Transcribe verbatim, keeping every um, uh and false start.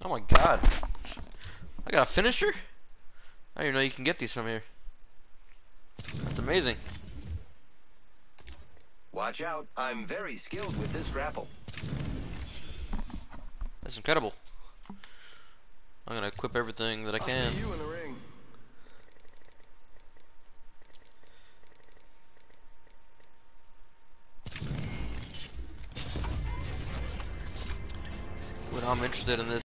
Oh my god. I got a finisher? I didn't know you can get these from here. That's amazing. Watch out, I'm very skilled with this grapple. That's incredible. I'm gonna equip everything that I can. I'll see you in the ring. What I'm interested in this